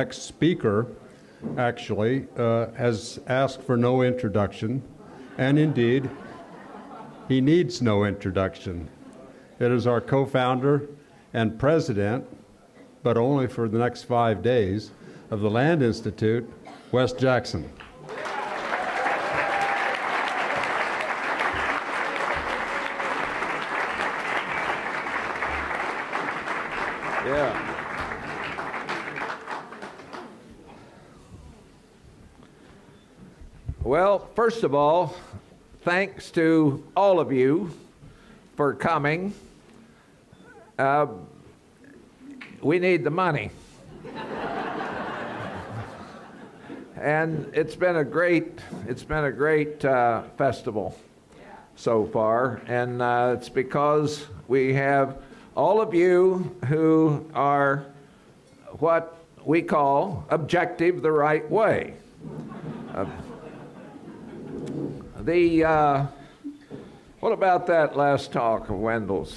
next speaker, actually, has asked for no introduction, and indeed, he needs no introduction. It is our co-founder and president, but only for the next 5 days, of the Land Institute, Wes Jackson. Yeah. Well, first of all, thanks to all of you for coming. We need the money. And it's been a great festival so far, and it's because we have all of you who are what we call objective the right way. What about that last talk of Wendell's?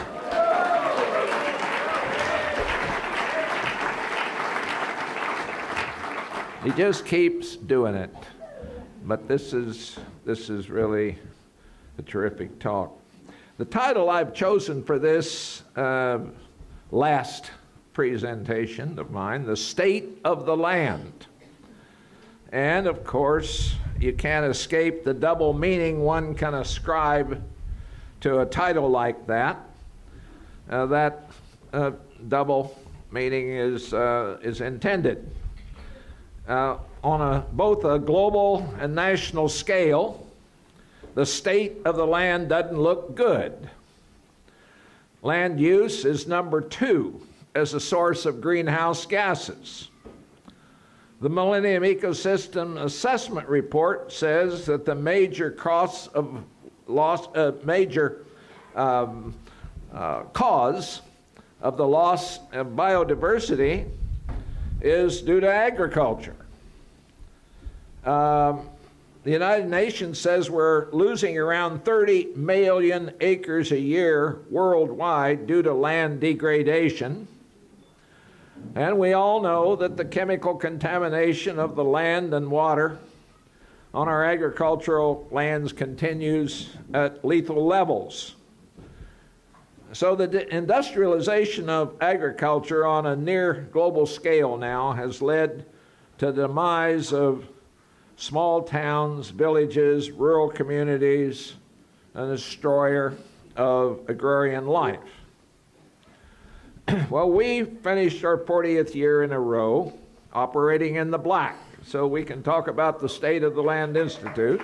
He just keeps doing it. But this is really a terrific talk. The title I've chosen for this last presentation of mine, The State of the Land. And of course, you can't escape the double meaning one can ascribe to a title like that. That double meaning is intended. On both a global and national scale, the state of the land doesn't look good. Land use is number 2 as a source of greenhouse gases. The Millennium Ecosystem Assessment Report says that the major cause of loss, cause of the loss of biodiversity is due to agriculture. The United Nations says we're losing around 30 million acres a year worldwide due to land degradation. And we all know that the chemical contamination of the land and water on our agricultural lands continues at lethal levels. So the industrialization of agriculture on a near global scale now has led to the demise of small towns, villages, rural communities, and a destroyer of agrarian life. Well, we finished our 40th year in a row operating in the black, so we can talk about the state of the Land Institute.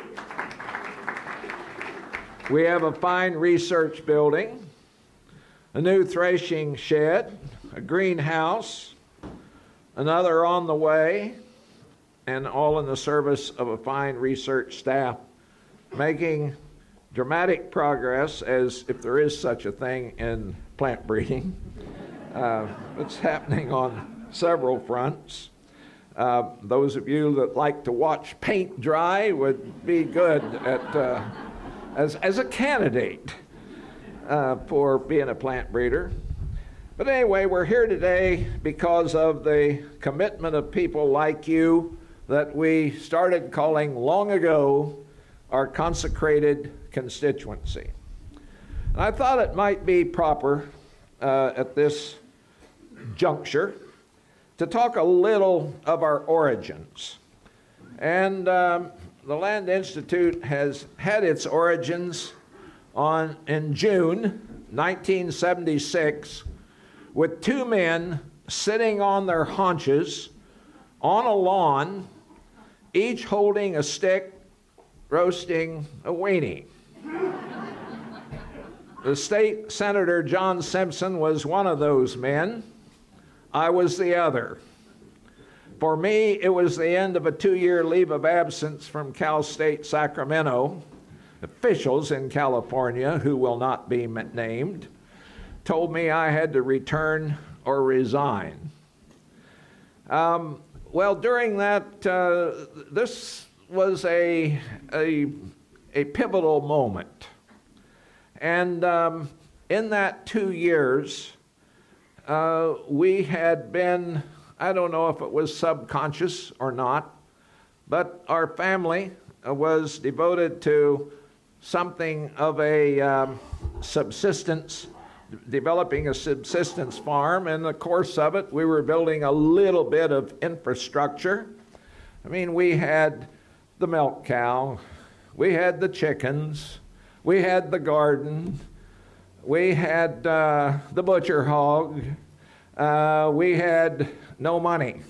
We have a fine research building, a new threshing shed, a greenhouse, another on the way, and all in the service of a fine research staff, making dramatic progress, as if there is such a thing in plant breeding. It's happening on several fronts. Those of you that like to watch paint dry would be good at, as a candidate for being a plant breeder. But anyway, we're here today because of the commitment of people like you that we started calling long ago our consecrated constituency. And I thought it might be proper at this juncture to talk a little of our origins. And the Land Institute has had its origins in June 1976 with 2 men sitting on their haunches on a lawn, each holding a stick, roasting a weenie. The state senator, John Simpson, was one of those men. I was the other. For me, it was the end of a 2-year leave of absence from Cal State Sacramento. Officials in California, who will not be named, told me I had to return or resign. Well, during that, this was a pivotal moment. And in that 2 years, we had been I don't know if it was subconscious or not, but our family was devoted to something of a subsistence, developing a subsistence farm. In the course of it, we were building a little bit of infrastructure. I mean, we had the milk cow, we had the chickens, we had the garden, we had the butcher hog, we had no money.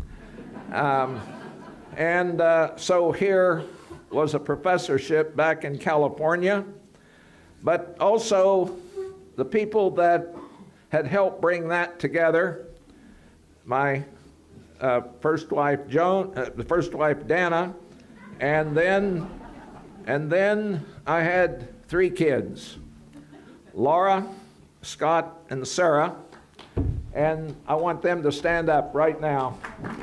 So here was a professorship back in California, but also the people that had helped bring that together, my first wife Dana, and then I had 3 kids, Laura, Scott, and Sarah, and I want them to stand up right now.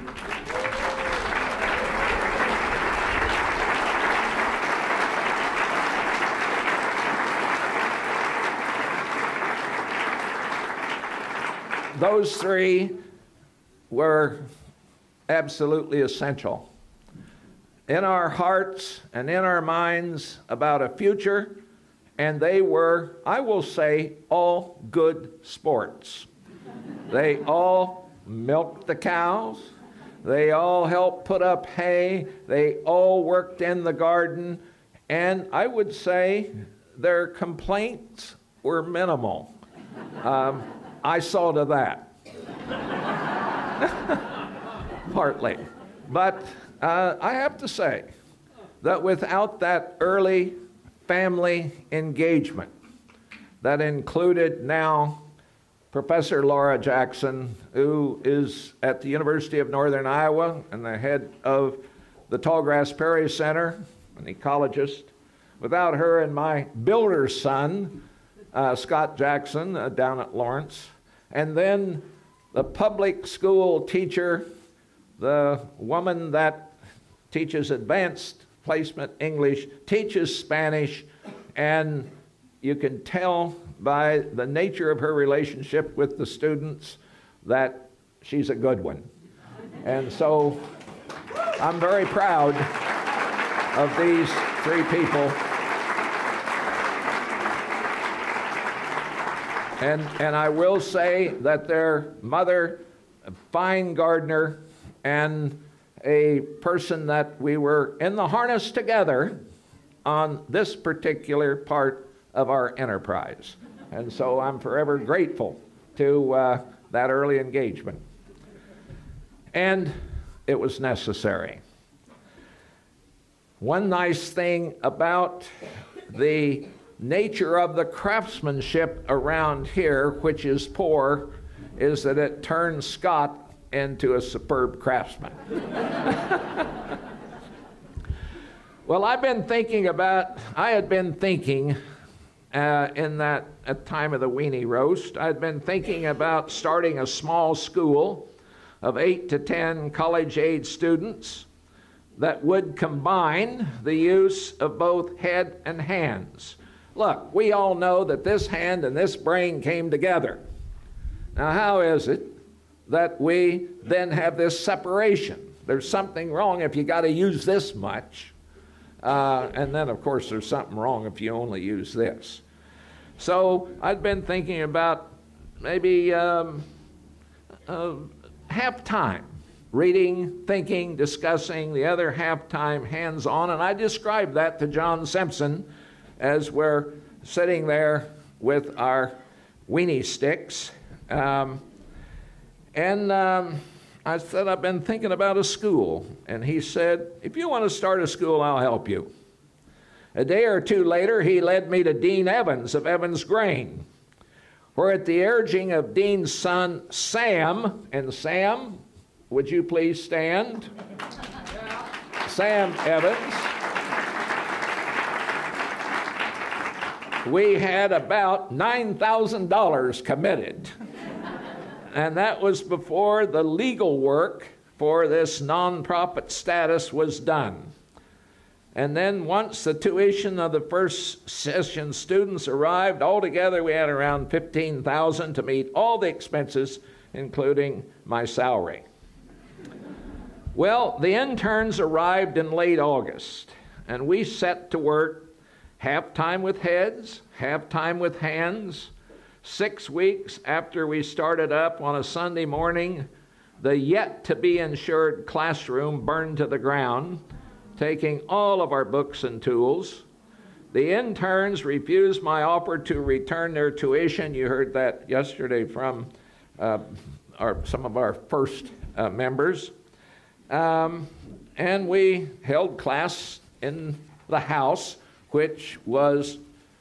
Those 3 were absolutely essential in our hearts and in our minds about a future, and they were, I will say, all good sports. They all milked the cows, they all helped put up hay, they all worked in the garden, and I would say their complaints were minimal. I saw to that. Partly. But I have to say that without that early family engagement that included now Professor Laura Jackson, who is at the University of Northern Iowa and the head of the Tallgrass Prairie Center, an ecologist, without her and my builder's son, Scott Jackson, down at Lawrence, and then the public school teacher, the woman that teaches advanced placement English, teaches Spanish, and you can tell by the nature of her relationship with the students that she's a good one. And so I'm very proud of these 3 people. And I will say that their mother, a fine gardener, and a person that we were in the harness together on this particular part of our enterprise. And so I'm forever grateful to that early engagement. And it was necessary. One nice thing about the nature of the craftsmanship around here, which is poor, is that it turns Scott into a superb craftsman. Well, I had been thinking in that at time of the weenie roast, I'd been thinking about starting a small school of 8 to 10 college-age students that would combine the use of both head and hands. Look, we all know that this hand and this brain came together. Now, how is it that we then have this separation? There's something wrong if you got to use this much. And then, of course, there's something wrong if you only use this. So I'd been thinking about maybe half time, reading, thinking, discussing, the other half time hands-on, and I described that to John Simpson as we're sitting there with our weenie sticks. I said, I've been thinking about a school. And he said, if you want to start a school, I'll help you. A day or 2 later, he led me to Dean Evans of Evans Grain, where at the urging of Dean's son, Sam, and Sam, would you please stand? Sam Evans. We had about $9,000 committed. And that was before the legal work for this nonprofit status was done. And then once the tuition of the first session students arrived, altogether we had around $15,000 to meet all the expenses, including my salary. Well, the interns arrived in late August, and we set to work half time with heads, half time with hands. 6 weeks after we started up on a Sunday morning, the yet-to-be-insured classroom burned to the ground, taking all of our books and tools. The interns refused my offer to return their tuition. You heard that yesterday from some of our first members. And we held class in the house, which was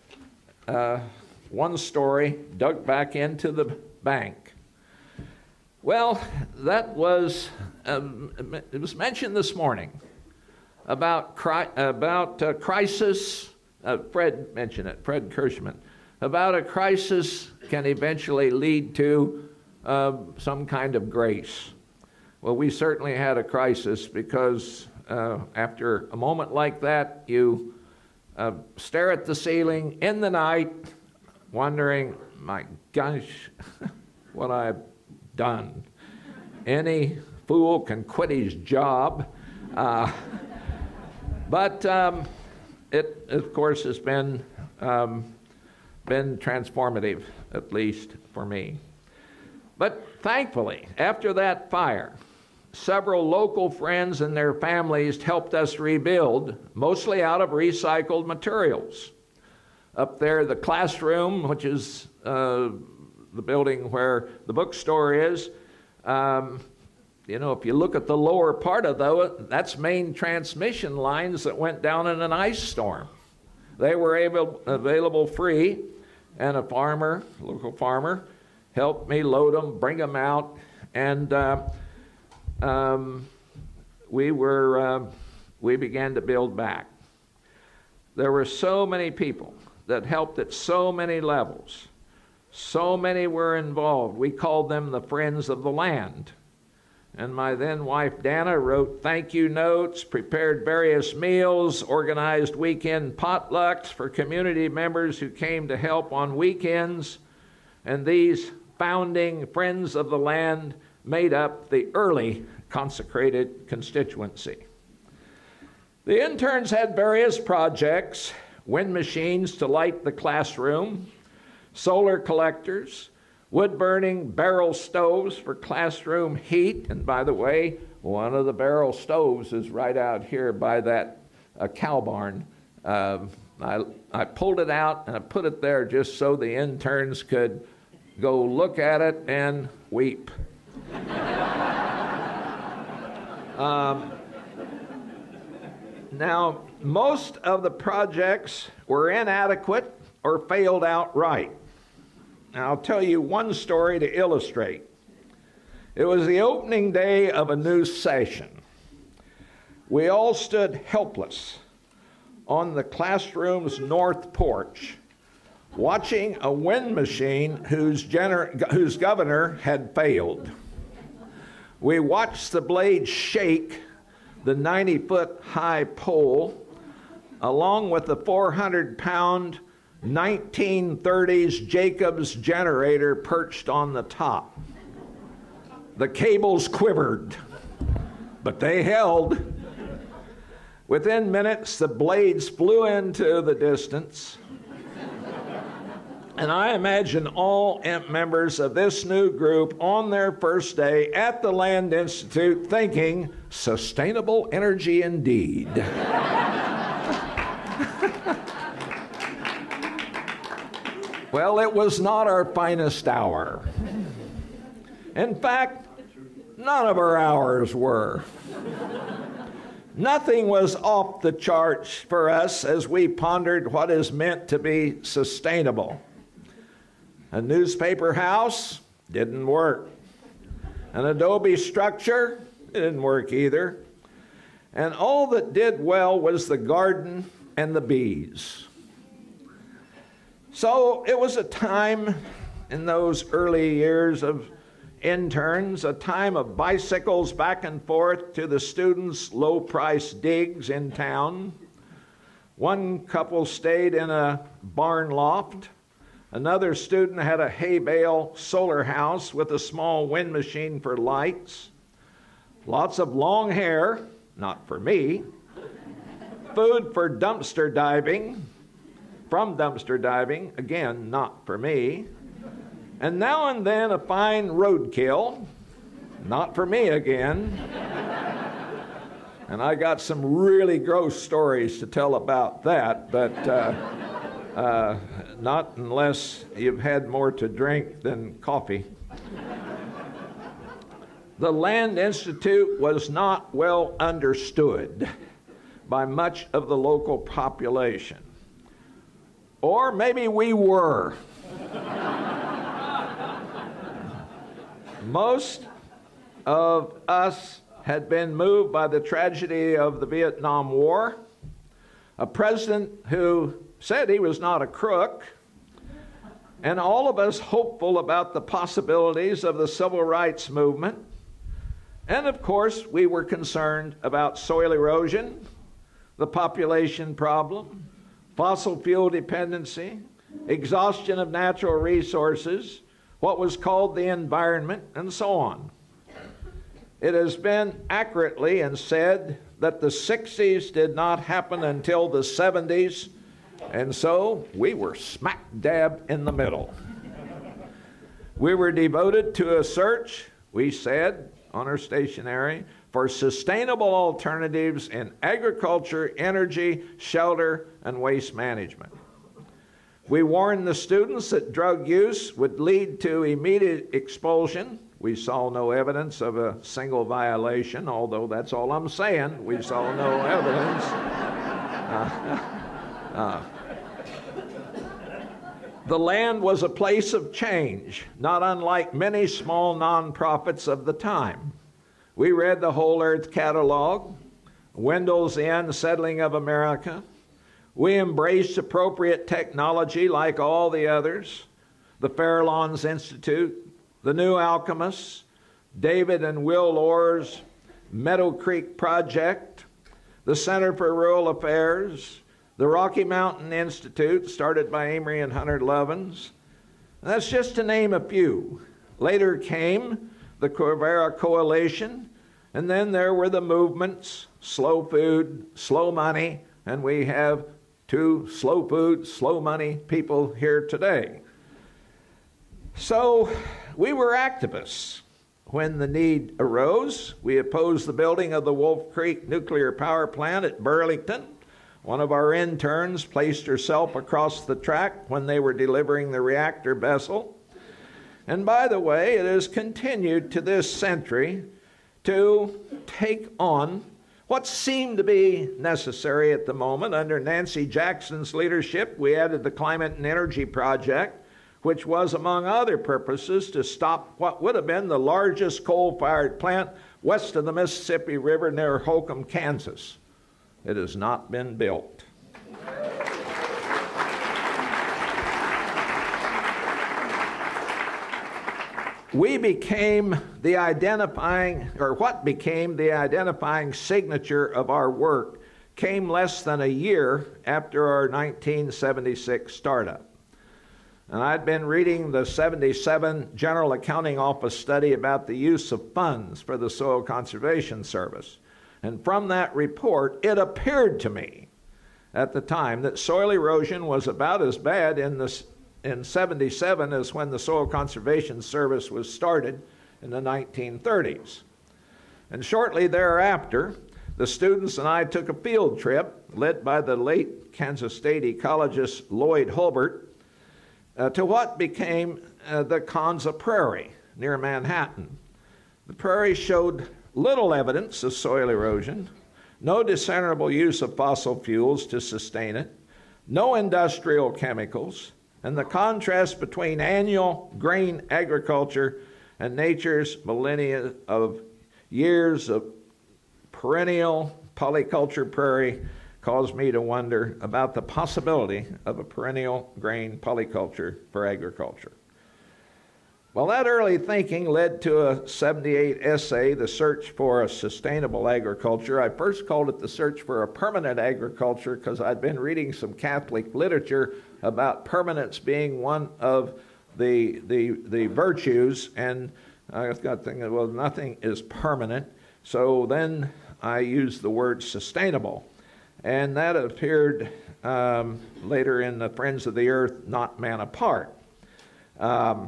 one story dug back into the bank. Well, that was, it was mentioned this morning about crisis. Fred mentioned it, Fred Kirschman, about a crisis can eventually lead to some kind of grace. Well, we certainly had a crisis because after a moment like that, you stare at the ceiling in the night, wondering, my gosh, what I've done. Any fool can quit his job. But it, of course, has been transformative, at least for me. But thankfully, after that fire, several local friends and their families helped us rebuild, mostly out of recycled materials. Up there, the classroom, which is the building where the bookstore is, you know, if you look at the lower part of that's main transmission lines that went down in an ice storm. They were available free, and a farmer, local farmer, helped me load them, bring them out, and we began to build back. There were so many people that helped at so many levels. So many were involved. We called them the Friends of the Land. And my then wife, Dana, wrote thank you notes, prepared various meals, organized weekend potlucks for community members who came to help on weekends. And these founding Friends of the Land made up the early consecrated constituency. The interns had various projects: wind machines to light the classroom, solar collectors, wood-burning barrel stoves for classroom heat. And by the way, one of the barrel stoves is right out here by that cow barn. I pulled it out and I put it there just so the interns could go look at it and weep. Now, most of the projects were inadequate or failed outright. Now, I'll tell you one story to illustrate. It was the opening day of a new session. We all stood helpless on the classroom's north porch, watching a wind machine whose governor had failed. We watched the blade shake the 90-foot-high pole, along with the 400-pound 1930s Jacobs generator perched on the top. The cables quivered, but they held. Within minutes, the blades flew into the distance. And I imagine all members of this new group on their first day at the Land Institute thinking, sustainable energy indeed. Well, it was not our finest hour. In fact, none of our hours were. Nothing was off the charts for us as we pondered what is meant to be sustainable. A newspaper house didn't work. An adobe structure didn't work either. And all that did well was the garden and the bees. So it was a time in those early years of interns, a time of bicycles back and forth to the students' low-price digs in town. One couple stayed in a barn loft. Another student had a hay bale solar house with a small wind machine for lights. lots of long hair, not for me, food for dumpster diving, from dumpster diving, again, not for me, and now and then a fine roadkill, not for me again. And I got some really gross stories to tell about that, but not unless you've had more to drink than coffee. The Land Institute was not well understood by much of the local population. Or maybe we were. Most of us had been moved by the tragedy of the Vietnam War, a president who said he was not a crook, and all of us hopeful about the possibilities of the civil rights movement. And of course, we were concerned about soil erosion, the population problem, fossil fuel dependency, exhaustion of natural resources, what was called the environment, and so on. It has been accurately and said that the 60s did not happen until the 70s, and so we were smack dab in the middle. We were devoted to a search, we said on our stationery, for sustainable alternatives in agriculture, energy, shelter, and waste management. We warned the students that drug use would lead to immediate expulsion. We saw no evidence of a single violation, although that's all I'm saying. We saw no evidence. The land was a place of change, not unlike many small nonprofits of the time. We read the Whole Earth Catalog, Wendell's End, Settling of America. We embraced appropriate technology like all the others, the Farallon's Institute, the New Alchemists, David and Will Orr's Meadow Creek Project, the Center for Rural Affairs, the Rocky Mountain Institute, started by Amory and Hunter Lovins. That's just to name a few. Later came the Quivira Coalition, and then there were the movements, Slow Food, Slow Money, and we have two slow food, slow money people here today. So we were activists. When the need arose, we opposed the building of the Wolf Creek nuclear power plant at Burlington. One of our interns placed herself across the track when they were delivering the reactor vessel. And by the way, it has continued to this century to take on what seemed to be necessary at the moment. Under Nancy Jackson's leadership, we added the Climate and Energy Project, which was, among other purposes, to stop what would have been the largest coal-fired plant west of the Mississippi River near Holcomb, Kansas. It has not been built. We became the identifying, or what became the identifying signature of our work came less than a year after our 1976 startup. And I'd been reading the 77 General Accounting Office study about the use of funds for the Soil Conservation Service. And from that report, it appeared to me at the time that soil erosion was about as bad in 77 as when the Soil Conservation Service was started in the 1930s. And shortly thereafter, the students and I took a field trip led by the late Kansas State ecologist Lloyd Hulbert to what became the Konza Prairie near Manhattan. The prairie showed little evidence of soil erosion, no discernible use of fossil fuels to sustain it, no industrial chemicals, and the contrast between annual grain agriculture and nature's millennia of years of perennial polyculture prairie caused me to wonder about the possibility of a perennial grain polyculture for agriculture. Well, that early thinking led to a 78 essay, The Search for a Sustainable Agriculture. I first called it The Search for a Permanent Agriculture because I'd been reading some Catholic literature about permanence being one of the virtues, and I got thinking, well, nothing is permanent. So then I used the word sustainable. And that appeared later in the Friends of the Earth, Not Man Apart. From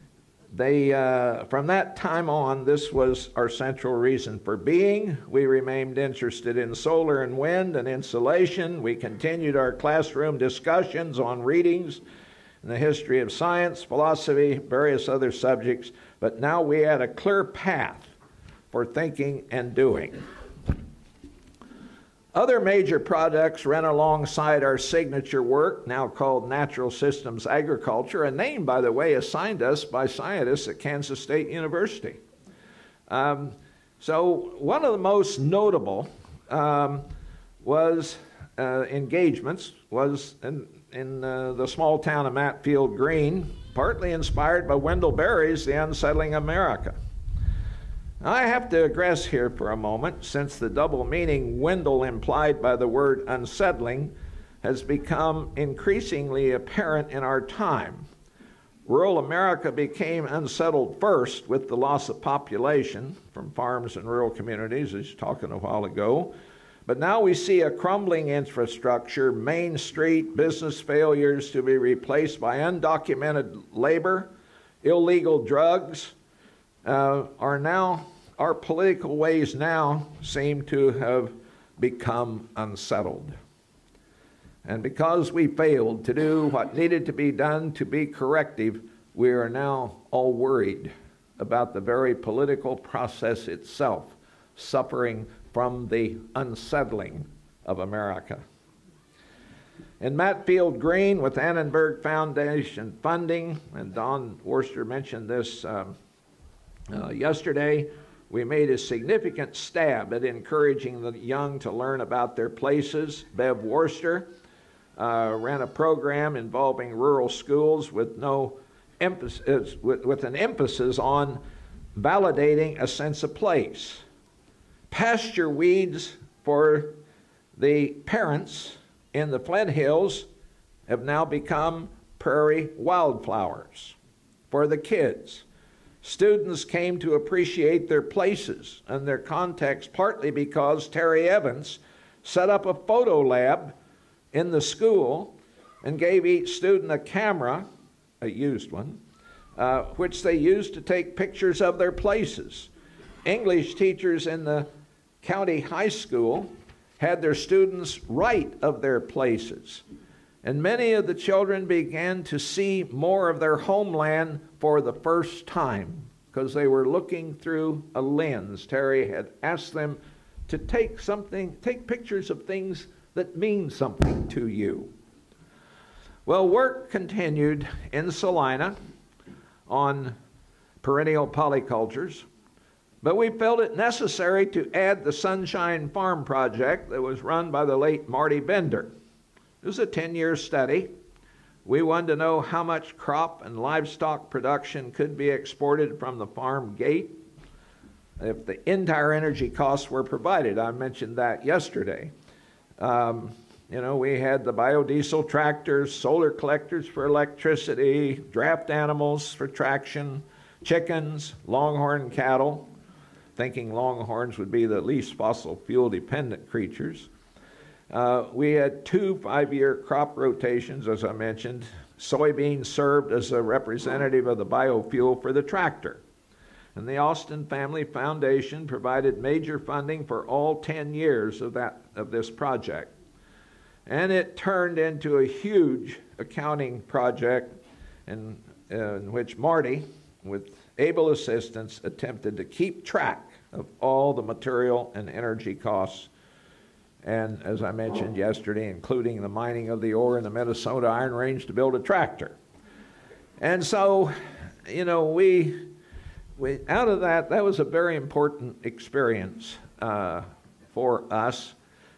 that time on, this was our central reason for being. We remained interested in solar and wind and insulation. We continued our classroom discussions on readings and the history of science, philosophy, various other subjects. But now we had a clear path for thinking and doing. Other major projects ran alongside our signature work, now called Natural Systems Agriculture, a name, by the way, assigned us by scientists at Kansas State University. So one of the most notable engagements was in the small town of Matfield Green, partly inspired by Wendell Berry's The Unsettling America. I have to digress here for a moment, since the double meaning Wendell implied by the word unsettling has become increasingly apparent in our time. Rural America became unsettled first with the loss of population from farms and rural communities, as I was talking a while ago. But now we see a crumbling infrastructure, Main Street, business failures to be replaced by undocumented labor, illegal drugs. Our political ways now seem to have become unsettled. And because we failed to do what needed to be done to be corrective, we are now all worried about the very political process itself, suffering from the unsettling of America. In Matfield Green, with Annenberg Foundation funding, and Don Worcester mentioned this yesterday, we made a significant stab at encouraging the young to learn about their places. Bev Worcester ran a program involving rural schools with an emphasis on validating a sense of place. Pasture weeds for the parents in the Flint Hills have now become prairie wildflowers for the kids. Students came to appreciate their places and their context partly because Terry Evans set up a photo lab in the school and gave each student a camera, a used one, which they used to take pictures of their places. English teachers in the county high school had their students write of their places. And many of the children began to see more of their homeland for the first time because they were looking through a lens. Terry had asked them to take pictures of things that mean something to you. Well, work continued in Salina on perennial polycultures, but we felt it necessary to add the Sunshine Farm project that was run by the late Marty Bender. It was a 10-year study. We wanted to know how much crop and livestock production could be exported from the farm gate if the entire energy costs were provided. I mentioned that yesterday. We had the biodiesel tractors, solar collectors for electricity, draft animals for traction, chickens, longhorn cattle, thinking longhorns would be the least fossil fuel dependent creatures. We had 2 5-year crop rotations, as I mentioned. Soybeans served as a representative of the biofuel for the tractor. And the Austin Family Foundation provided major funding for all 10 years of this project. And it turned into a huge accounting project in which Marty, with able assistance, attempted to keep track of all the material and energy costs. And as I mentioned yesterday, including the mining of the ore in the Minnesota Iron Range to build a tractor. And so, we out of that was a very important experience for us.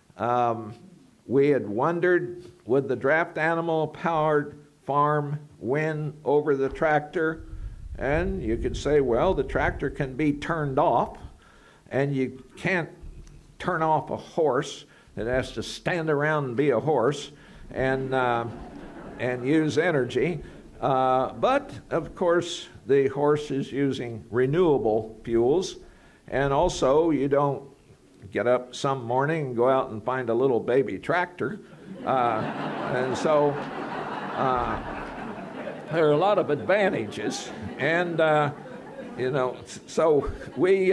We had wondered, would the draft animal-powered farm win over the tractor? And you could say, well, the tractor can be turned off, and you can't turn off a horse. It has to stand around and be a horse and use energy. But, of course, the horse is using renewable fuels. And also, you don't get up some morning and go out and find a little baby tractor. And so there are a lot of advantages. And, you know, so we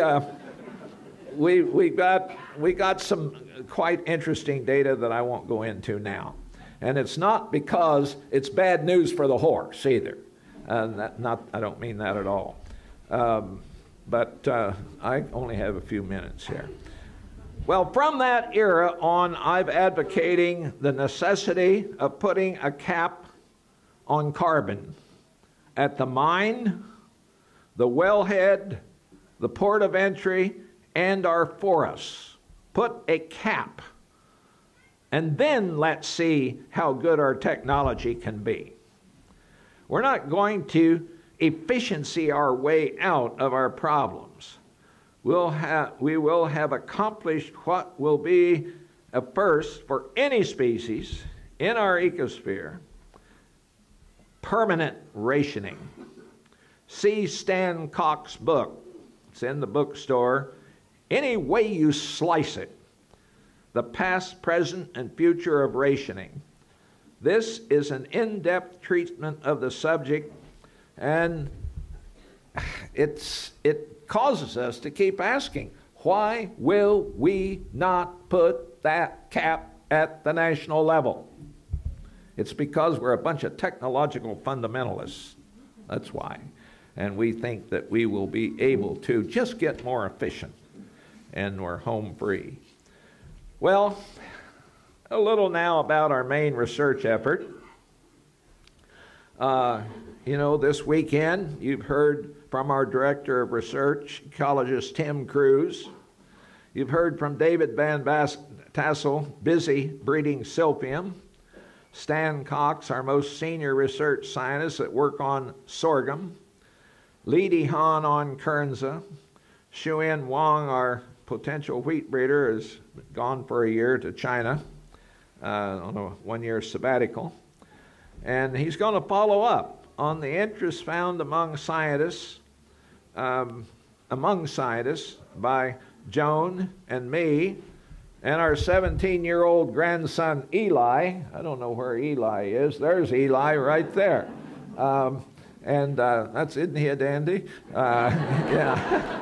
got some quite interesting data that I won't go into now. And it's not because it's bad news for the horse either. I don't mean that at all. But I only have a few minutes here. Well, from that era on, I've advocating the necessity of putting a cap on carbon at the mine, the wellhead, the port of entry, and our forests. Put a cap. And then let's see how good our technology can be. We're not going to efficiency our way out of our problems. We will have accomplished what will be a first for any species in our ecosphere: permanent rationing. See Stan Cox's book. It's in the bookstore. Any way you slice it, the past, present, and future of rationing. This is an in-depth treatment of the subject, and it causes us to keep asking, why will we not put that cap at the national level? It's because we're a bunch of technological fundamentalists. That's why. And we think that we will be able to just get more efficient, and we're home free. Well, a little now about our main research effort. You know, this weekend you've heard from our Director of Research, ecologist Tim Cruz. You've heard from David Van Tassel, busy breeding silphium. Stan Cox, our most senior research scientist at work on sorghum. Li Dihan on Kernza. Xuan Wang, our potential wheat breeder, has gone for a year to China on a one-year sabbatical. And he's going to follow up on the interest found among scientists by Joan and me and our 17-year-old grandson Eli. I don't know where Eli is. There's Eli right there. And that's, isn't he a dandy? Yeah.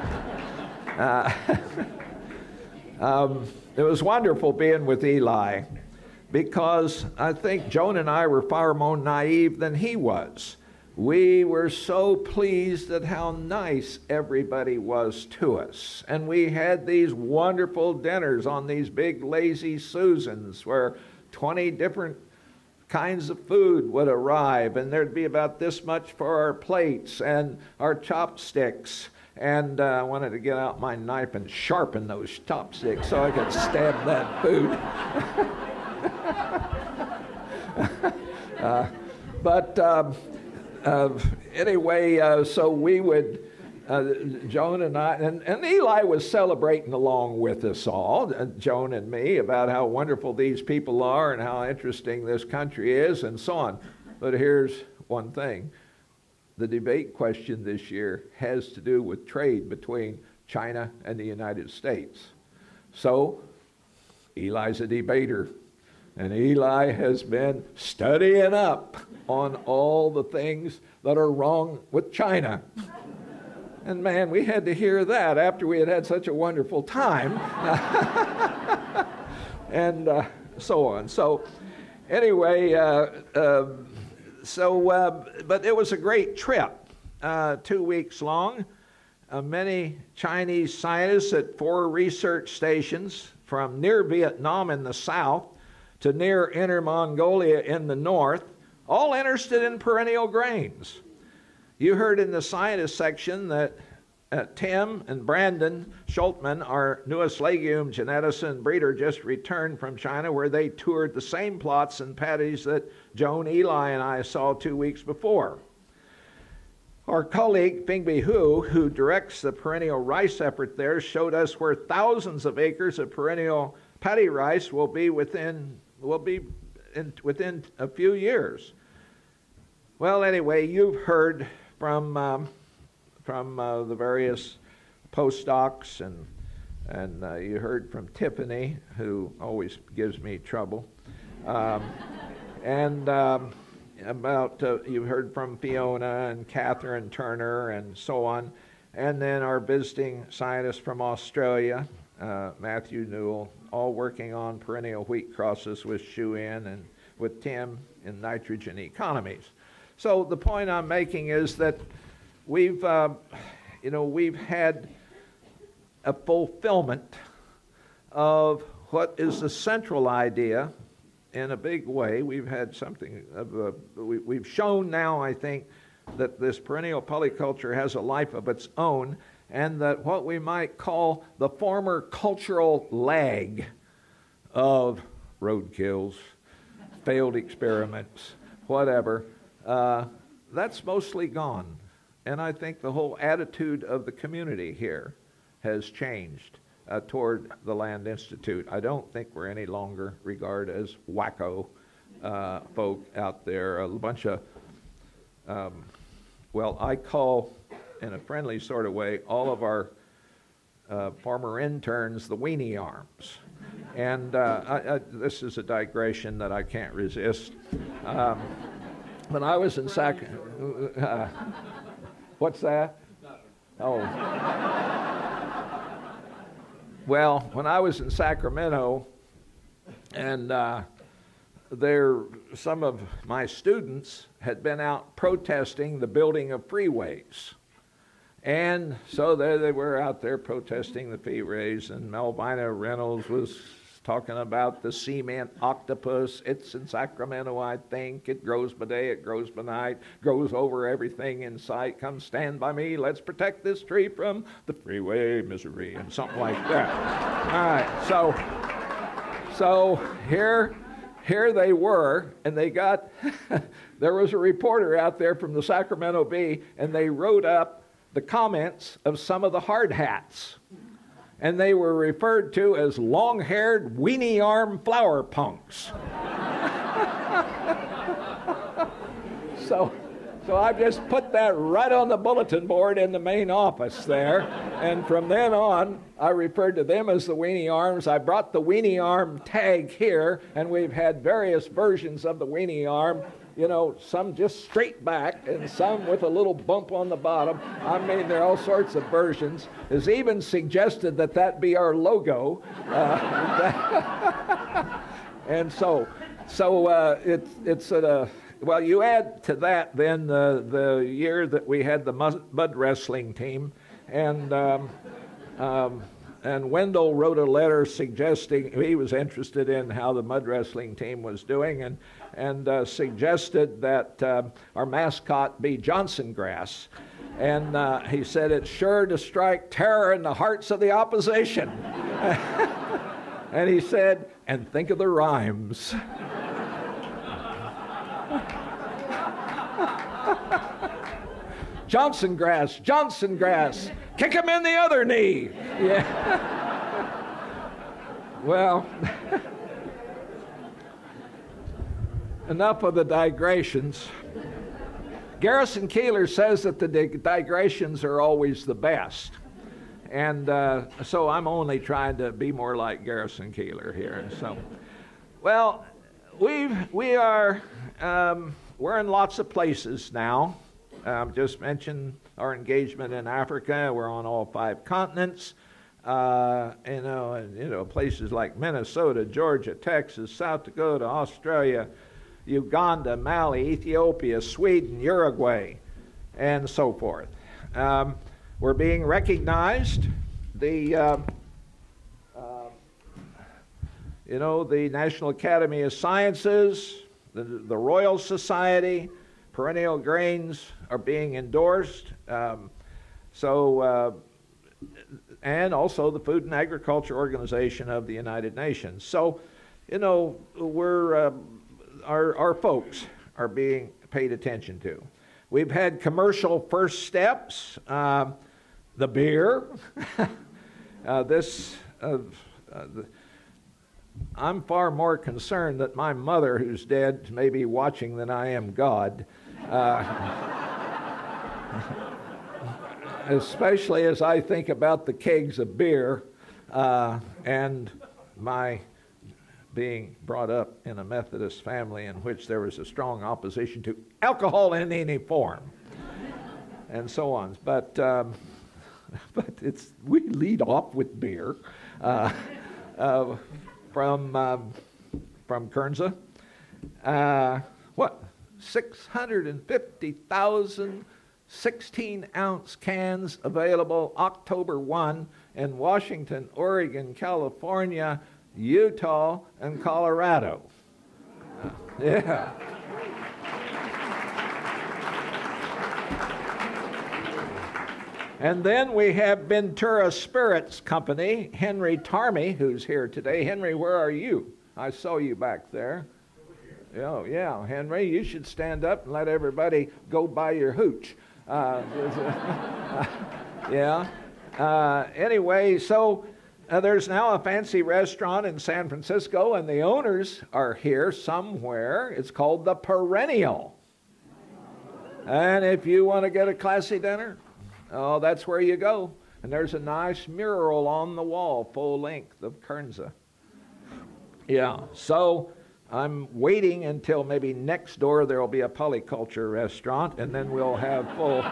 It was wonderful being with Eli, because I think Joan and I were far more naive than he was. We were so pleased at how nice everybody was to us. And we had these wonderful dinners on these big lazy Susans where 20 different kinds of food would arrive, and there'd be about this much for our plates and our chopsticks. And I wanted to get out my knife and sharpen those chopsticks so I could stab that food. Anyway, so we would, Joan and I, and Eli was celebrating along with us all, Joan and me, about how wonderful these people are and how interesting this country is and so on. But here's one thing. The debate question this year has to do with trade between China and the United States. So Eli's a debater, and Eli has been studying up on all the things that are wrong with China. And man, we had to hear that after we had had such a wonderful time. And so on. So anyway, but it was a great trip, 2 weeks long. Many Chinese scientists at 4 research stations from near Vietnam in the south to near Inner Mongolia in the north, all interested in perennial grains. You heard in the scientist section that Tim and Brandon Schultman, our newest legume geneticist and breeder, just returned from China, where they toured the same plots and paddies that Joan, Eli, and I saw 2 weeks before. Our colleague, Pingbi Hu, who directs the perennial rice effort there, showed us where thousands of acres of perennial paddy rice will be within a few years. Well, anyway, you've heard from the various postdocs, and you heard from Tiffany, who always gives me trouble, and about you heard from Fiona and Catherine Turner and so on, and then our visiting scientist from Australia, Matthew Newell, all working on perennial wheat crosses with Shu-In and with Tim in nitrogen economies. So the point I'm making is that we've had a fulfillment of what is the central idea in a big way. We've had something of we've shown now, I think, that this perennial polyculture has a life of its own, and that what we might call the former cultural lag of roadkills, failed experiments, whatever, that's mostly gone. And I think the whole attitude of the community here has changed toward the Land Institute. I don't think we're any longer regarded as wacko folk out there, a bunch of, well, I call, in a friendly sort of way, all of our former interns the weenie arms. And this is a digression that I can't resist. When I was in what's that? Oh. Well, when I was in Sacramento, and some of my students had been out protesting the building of freeways. And so there they were out there protesting the freeways, and Melvina Reynolds was talking about the cement octopus. It's in Sacramento, I think. It grows by day, it grows by night, grows over everything in sight. Come stand by me, let's protect this tree from the freeway misery, and something like that. All right, so here they were, and they got, there was a reporter out there from the Sacramento Bee, and they wrote up the comments of some of the hard hats. And they were referred to as long-haired, weenie-arm flower punks. So I've just put that right on the bulletin board in the main office there. And from then on, I referred to them as the weenie arms. I brought the weenie arm tag here, and we've had various versions of the weenie arm. You know, some just straight back and some with a little bump on the bottom. I mean, there are all sorts of versions. It's even suggested that that be our logo. And it's at a, well, you add to that then the year that we had the mud wrestling team, and Wendell wrote a letter suggesting he was interested in how the mud wrestling team was doing, and suggested that our mascot be Johnson grass. And he said, it's sure to strike terror in the hearts of the opposition. And he said, and think of the rhymes. Johnson grass, kick him in the other knee. Yeah. Well, enough of the digressions. Garrison Keillor says that the digressions are always the best. And so I'm only trying to be more like Garrison Keillor here. So, well, we're in lots of places now. Just mentioned our engagement in Africa. We're on all 5 continents. Places like Minnesota, Georgia, Texas, South Dakota, Australia, Uganda, Mali, Ethiopia, Sweden, Uruguay, and so forth. We're being recognized. The National Academy of Sciences, the Royal Society, perennial grains are being endorsed. And also the Food and Agriculture Organization of the United Nations. So, our folks are being paid attention to. We've had commercial first steps. The beer. I'm far more concerned that my mother, who's dead, may be watching than I am God. especially as I think about the kegs of beer and my being brought up in a Methodist family in which there was a strong opposition to alcohol in any form, and so on. But we lead off with beer from Kernza. 650,000 16-ounce cans available October 1 in Washington, Oregon, California, Utah, and Colorado. Yeah. And then we have Ventura Spirits Company, Henry Tarmy, who's here today. Henry, where are you? I saw you back there. Oh, yeah, Henry, you should stand up and let everybody go buy your hooch. Yeah. Anyway, so there's now a fancy restaurant in San Francisco, and the owners are here somewhere. It's called the Perennial. And if you want to get a classy dinner, oh, that's where you go. And there's a nice mural on the wall, full length of Kernza. Yeah, so I'm waiting until maybe next door there will be a polyculture restaurant, and then we'll have full.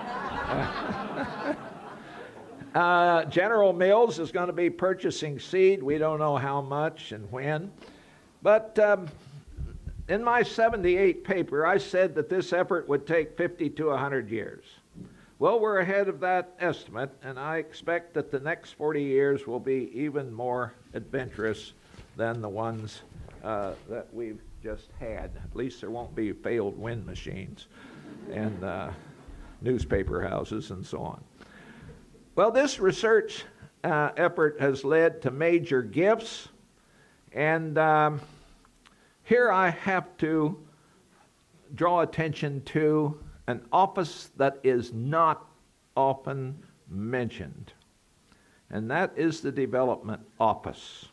General Mills is going to be purchasing seed. We don't know how much and when. But in my 78 paper, I said that this effort would take 50 to 100 years. Well, we're ahead of that estimate, and I expect that the next 40 years will be even more adventurous than the ones that we've just had. At least there won't be failed wind machines and newspaper houses and so on. Well, this research effort has led to major gifts, and here I have to draw attention to an office that is not often mentioned, and that is the Development Office.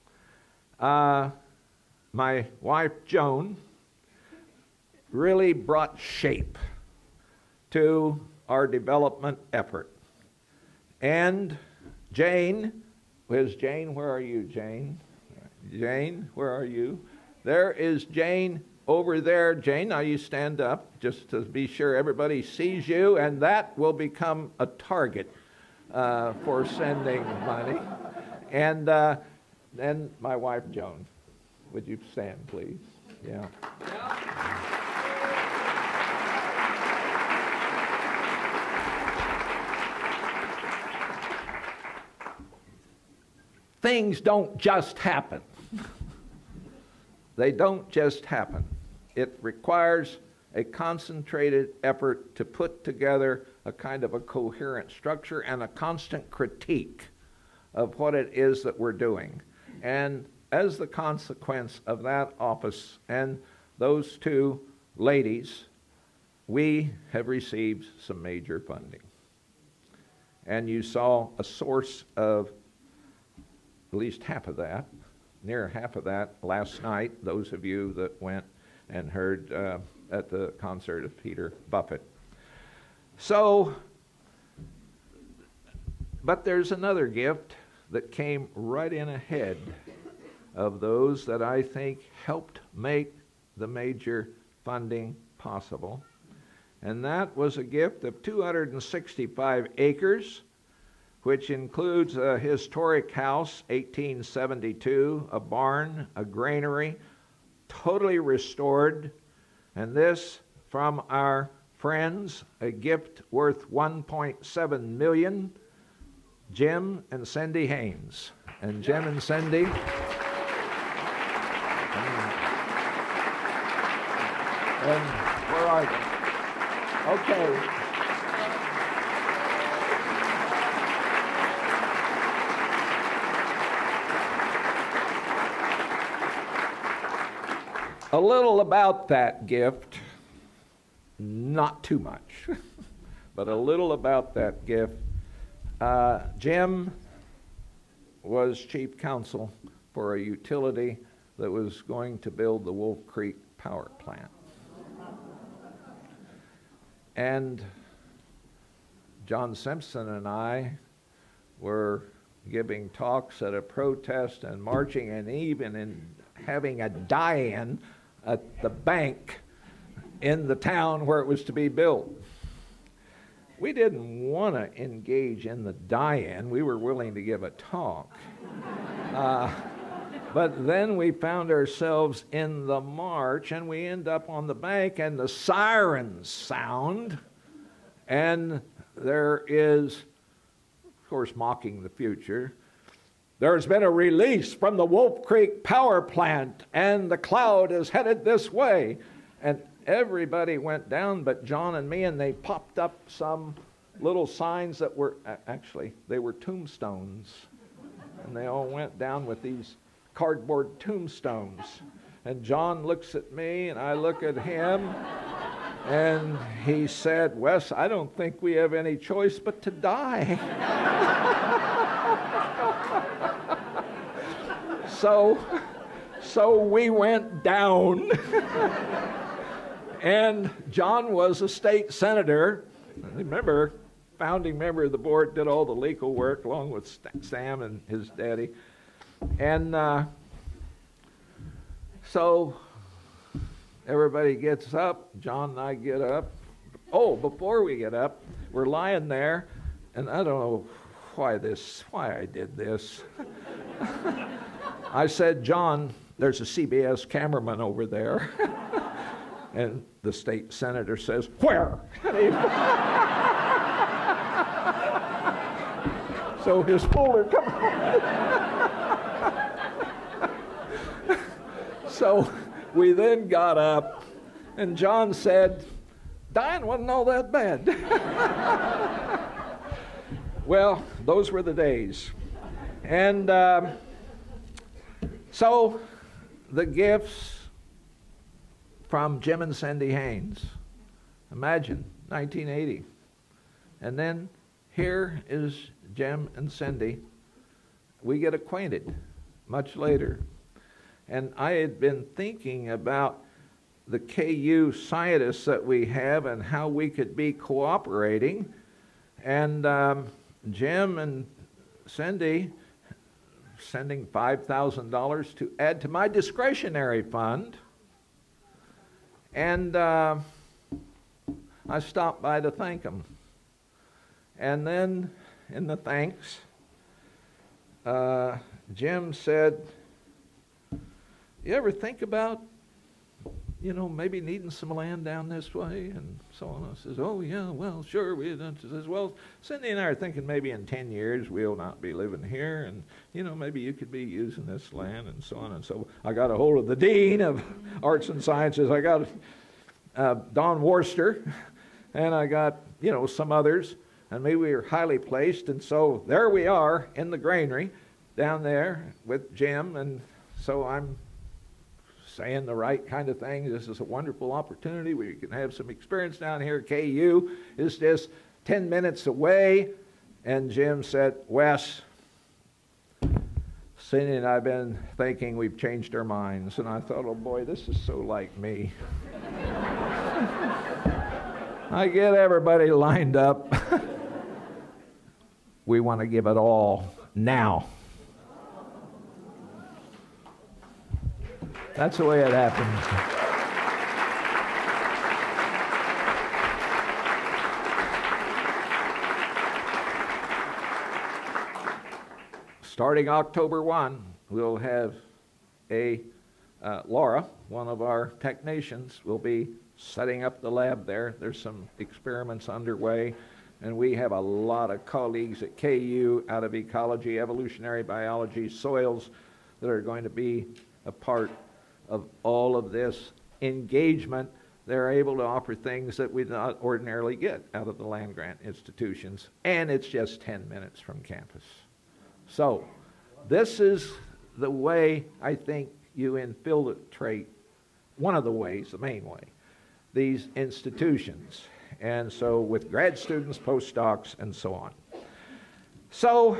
My wife, Joan, really brought shape to our development effort. And Jane, where's Jane? Where are you, Jane? Jane, where are you? There is Jane over there. Jane, now you stand up just to be sure everybody sees you, and that will become a target for sending money. And then my wife, Joan. Would you stand, please? Yeah. Things don't just happen. They don't just happen. It requires a concentrated effort to put together a kind of a coherent structure and a constant critique of what it is that we're doing. And as the consequence of that office and those two ladies, we have received some major funding. And you saw a source of at least half of that, near half of that last night, those of you that went and heard at the concert of Peter Buffett. So, but there's another gift that came right in ahead of those that I think helped make the major funding possible. And that was a gift of 265 acres, which includes a historic house, 1872, a barn, a granary, totally restored. And this from our friends, a gift worth $1.7 million, Jim and Cindy Haynes. And Jim and Cindy, and where are they? Okay. A little about that gift, not too much, but a little about that gift. Jim was chief counsel for a utility that was going to build the Wolf Creek power plant. And John Simpson and I were giving talks at a protest and marching and even in having a die-in at the bank in the town where it was to be built. We didn't want to engage in the die-in. We were willing to give a talk. But then we found ourselves in the march, and we end up on the bank, and the sirens sound, and there is, of course, mocking the future, there's been a release from the Wolf Creek power plant, and the cloud is headed this way. And everybody went down but John and me, and they popped up some little signs that were, actually, they were tombstones. And they all went down with these cardboard tombstones. And John looks at me, and I look at him, and he said, "Wes, I don't think we have any choice but to die." So we went down. And John was a state senator. Remember, founding member of the board, did all the legal work along with Sam and his daddy. And so everybody gets up. John and I get up. Oh, before we get up, we're lying there, and I don't know why I did this. I said, "John, there's a CBS cameraman over there." And the state senator says, "Where?" So his folder comes. So we then got up, and John said, "Dying wasn't all that bad." Well, those were the days. And so the gifts from Jim and Cindy Haynes. Imagine, 1980. And then here is Jim and Cindy. We get acquainted much later. And I had been thinking about the KU scientists that we have and how we could be cooperating. And Jim and Cindy sending $5,000 to add to my discretionary fund. And I stopped by to thank them. And then in the thanks, Jim said, "You ever think about, maybe needing some land down this way?" And so on. I says, "Oh, yeah, well, sure." He says, "Well, Cindy and I are thinking maybe in 10 years we'll not be living here, and, maybe you could be using this land," and so on. And so I got a hold of the Dean of Arts and Sciences. I got Don Worcester, and I got, some others. And we were highly placed, and so there we are in the granary down there with Jim, and so I'm saying the right kind of thing. This is a wonderful opportunity. We can have some experience down here. KU is just 10 minutes away. And Jim said, "Wes, Cindy and I have been thinking we've changed our minds." And I thought, oh boy, this is so like me. I get everybody lined up. We want to give it all now. That's the way it happens. Starting October 1, we'll have Laura, one of our technicians, will be setting up the lab there. There's some experiments underway, and we have a lot of colleagues at KU out of ecology, evolutionary biology, soils that are going to be a part of all of this engagement. They're able to offer things that we not ordinarily get out of the land-grant institutions, and it's just 10 minutes from campus. So this is the way I think you infiltrate, one of the ways, the main way, these institutions. And so with grad students, postdocs, and so on. So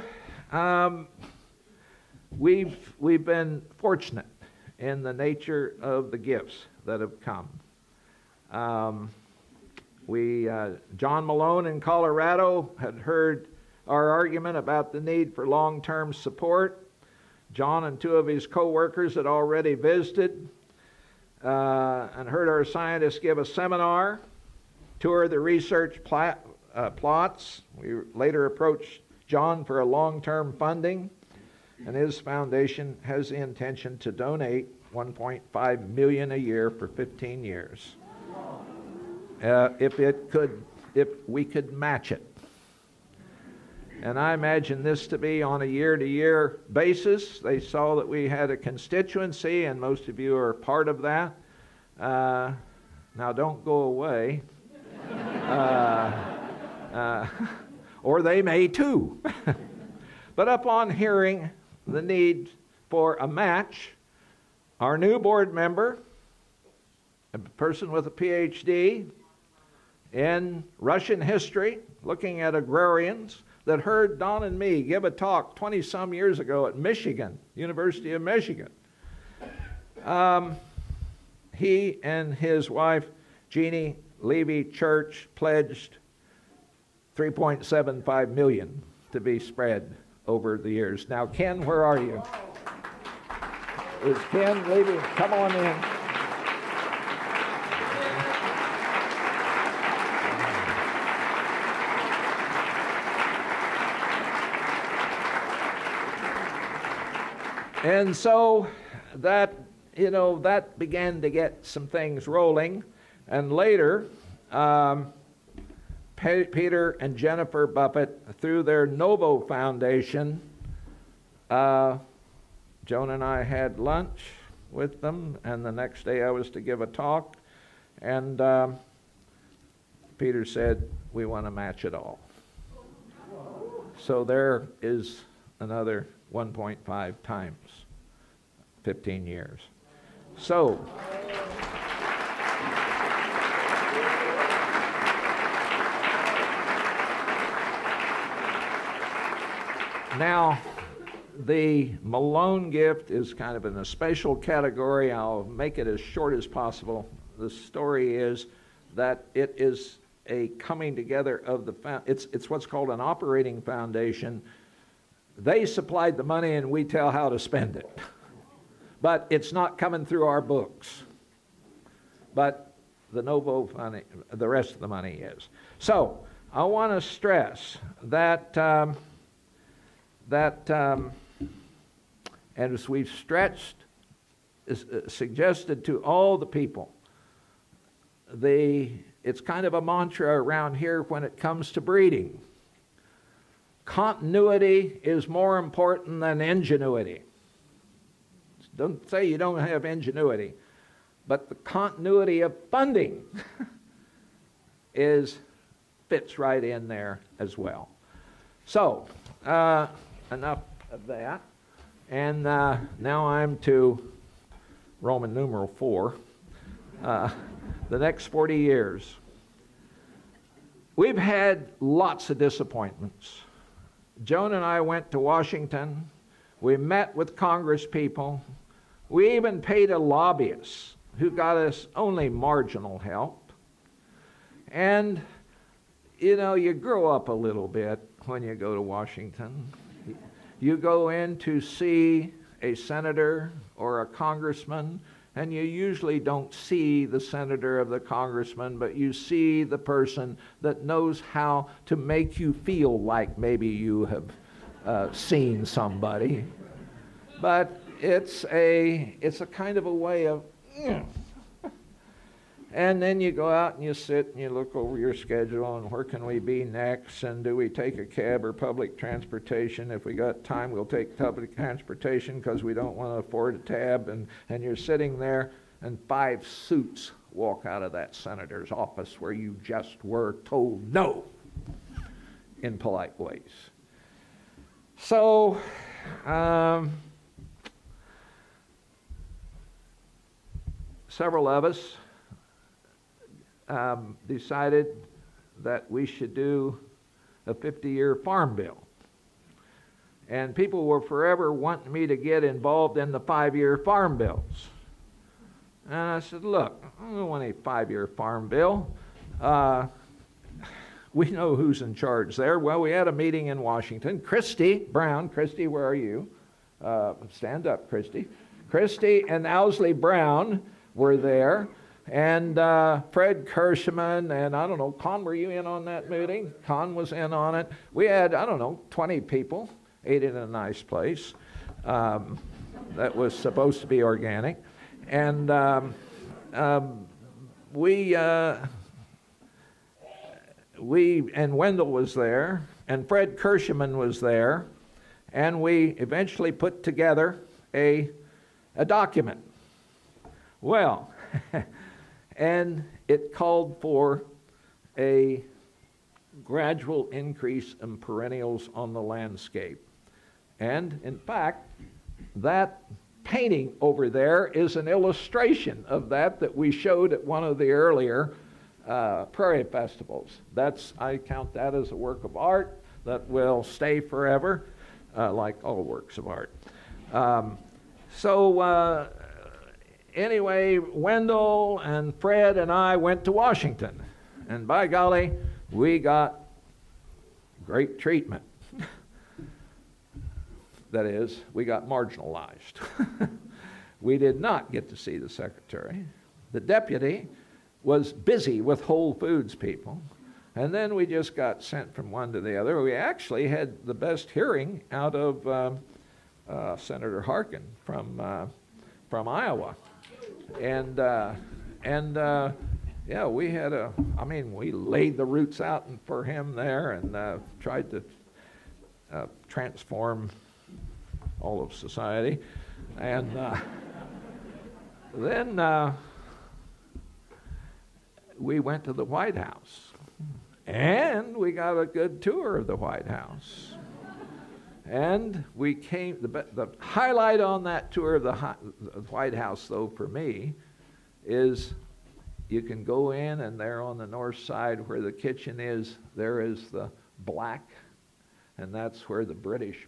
we've been fortunate in the nature of the gifts that have come. John Malone in Colorado had heard our argument about the need for long-term support. John and two of his co-workers had already visited and heard our scientists give a seminar, tour the research plots. We later approached John for a long-term funding, and his foundation has the intention to donate $1.5 million a year for 15 years. If we could match it. And I imagine this to be on a year-to-year basis. They saw that we had a constituency, and most of you are part of that. Now don't go away. Or they may too. But upon hearing the need for a match, our new board member, a person with a PhD in Russian history, looking at agrarians, that heard Don and me give a talk 20-some years ago at Michigan, University of Michigan. He and his wife, Jeannie Levy Church, pledged $3.75 million to be spread over the years. Now, Ken, where are you? Is Ken Levy? Come on in. And so that, that began to get some things rolling. And later, Peter and Jennifer Buffett, through their Novo Foundation, Joan and I had lunch with them, and the next day I was to give a talk, and Peter said, we want to match it all. So there is another 1.5 times 15 years. So now the Malone gift is kind of in a special category. I'll make it as short as possible. The story is that it is a coming together of it's what's called an operating foundation. They supplied the money and we tell how to spend it. But it's not coming through our books. But the Novo money, the rest of the money is. So I want to stress that and as we've suggested to all the people, it's kind of a mantra around here when it comes to breeding. Continuity is more important than ingenuity. Don't say you don't have ingenuity, but the continuity of funding fits right in there as well. So, enough of that. And now I'm to Roman numeral 4. The next 40 years. We've had lots of disappointments. Joan and I went to Washington. We met with Congress people. We even paid a lobbyist who got us only marginal help. And, you grow up a little bit when you go to Washington. You go in to see a senator or a congressman, and you usually don't see the senator or the congressman, but you see the person that knows how to make you feel like maybe you have seen somebody. But it's a kind of a way of, and then you go out and you sit and you look over your schedule and where can we be next, and do we take a cab or public transportation? If we got time, we'll take public transportation because we don't want to afford a tab, and you're sitting there and 5 suits walk out of that senator's office where you just were told no in polite ways. So, several of us decided that we should do a 50-year farm bill. And people were forever wanting me to get involved in the 5-year farm bills. And I said, look, I don't want a 5-year farm bill. We know who's in charge there. Well, we had a meeting in Washington. Christy Brown, Christy, where are you? Stand up, Christy. Christy and Owsley Brown were there, and Fred Kirschman, and I don't know, Con, were you in on that meeting? Con was in on it. We had, I don't know, 20 people, ate in a nice place that was supposed to be organic. And and Wendell was there, and Fred Kirschman was there, and we eventually put together a document. Well, and it called for a gradual increase in perennials on the landscape. And in fact, that painting over there is an illustration of that we showed at one of the earlier Prairie Festivals. I count that as a work of art that will stay forever, like all works of art. Anyway, Wendell and Fred and I went to Washington, and by golly, we got great treatment. That is, we got marginalized. We did not get to see the secretary. The deputy was busy with Whole Foods people, and then we just got sent from one to the other. We actually had the best hearing out of Senator Harkin from Iowa, and yeah, we had we laid the roots out for him there and tried to transform all of society, and then we went to the White House, and we got a good tour of the White House. And we came, the highlight on that tour of the White House, though, for me, is you can go in, and there on the north side where the kitchen is, there is the black, and that's where the British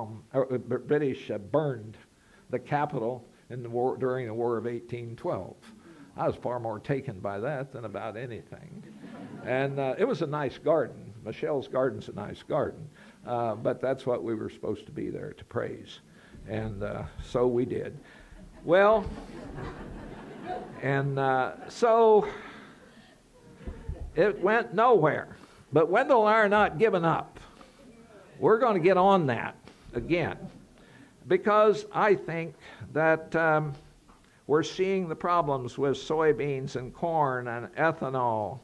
burned the Capitol in the war, during the War of 1812. I was far more taken by that than about anything. And it was a nice garden. Michelle's garden's a nice garden. But that's what we were supposed to be there to praise. And so we did. Well, and so it went nowhere. But Wendell and I are not giving up. We're going to get on that again, because I think that we're seeing the problems with soybeans and corn and ethanol,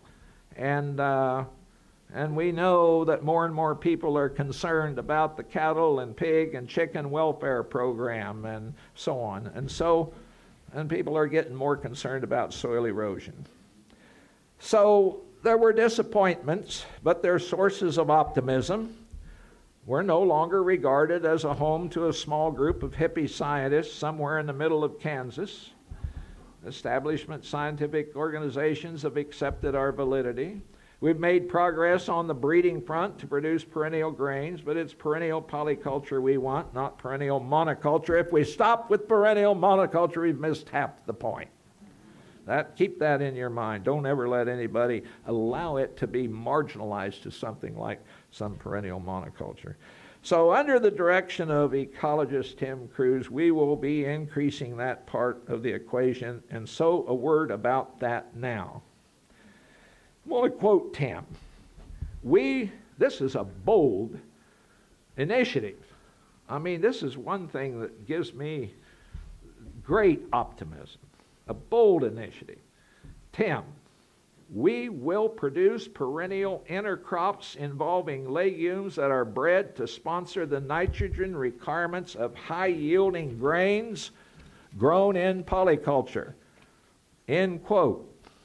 and we know that more and more people are concerned about the cattle and pig and chicken welfare program and so on. And people are getting more concerned about soil erosion. So there were disappointments, but they're sources of optimism. We're no longer regarded as a home to a small group of hippie scientists somewhere in the middle of Kansas. Establishment scientific organizations have accepted our validity. We've made progress on the breeding front to produce perennial grains, but it's perennial polyculture we want, not perennial monoculture. If we stop with perennial monoculture, we've missed half the point. Keep that in your mind. Don't ever let anybody allow it to be marginalized to something like some perennial monoculture. So under the direction of ecologist Tim Cruz, we will be increasing that part of the equation, and so a word about that now. I want to quote Tim. This is a bold initiative. I mean, this is one thing that gives me great optimism. A bold initiative. Tim, we will produce perennial intercrops involving legumes that are bred to sponsor the nitrogen requirements of high-yielding grains grown in polyculture. End quote.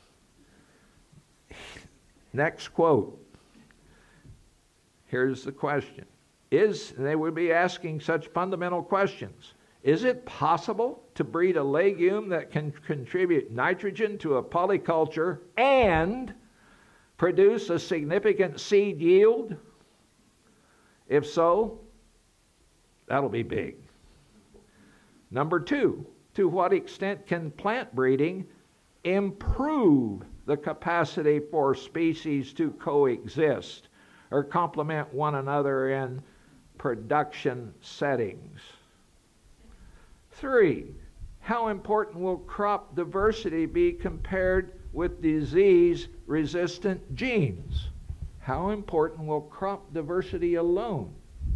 Next quote. Here's the question. They would be asking such fundamental questions. Is it possible to breed a legume that can contribute nitrogen to a polyculture and produce a significant seed yield? If so, that'll be big. Number two, to what extent can plant breeding improve the capacity for species to coexist or complement one another in production settings. 3, how important will crop diversity be compared with disease-resistant genes? How important will crop diversity alone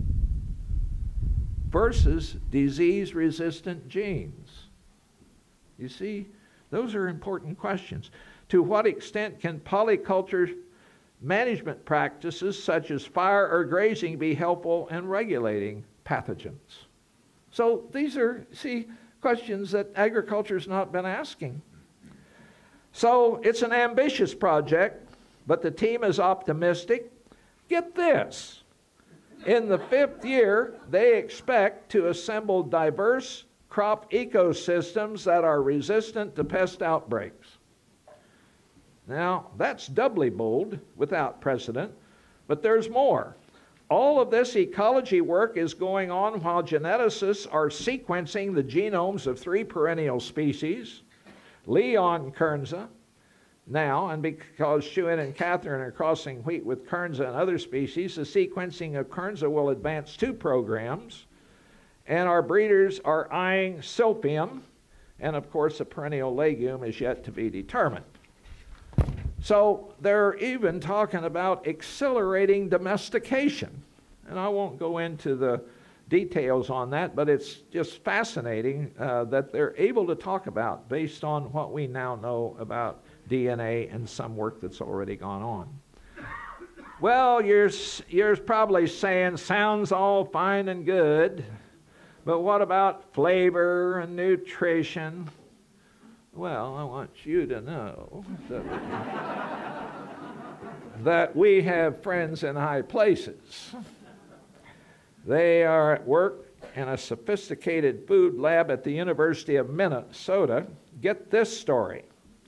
versus disease-resistant genes? You see, those are important questions. To what extent can polyculture management practices such as fire or grazing be helpful in regulating pathogens? So these are, see, questions that agriculture's not been asking. So it's an ambitious project, but the team is optimistic. Get this. In the 5th year, they expect to assemble diverse crop ecosystems that are resistant to pest outbreaks. Now, that's doubly bold, without precedent, but there's more. All of this ecology work is going on while geneticists are sequencing the genomes of 3 perennial species, Leon Kernza, now, and because Shuin and Catherine are crossing wheat with Kernza and other species, the sequencing of Kernza will advance 2 programs, and our breeders are eyeing silphium, and of course a perennial legume is yet to be determined. So they're even talking about accelerating domestication. And I won't go into the details on that, but it's just fascinating that they're able to talk about based on what we now know about DNA and some work that's already gone on. Well, you're probably saying, sounds all fine and good, but what about flavor and nutrition? Well, I want you to know that we have friends in high places. They are at work in a sophisticated food lab at the University of Minnesota. Get this story.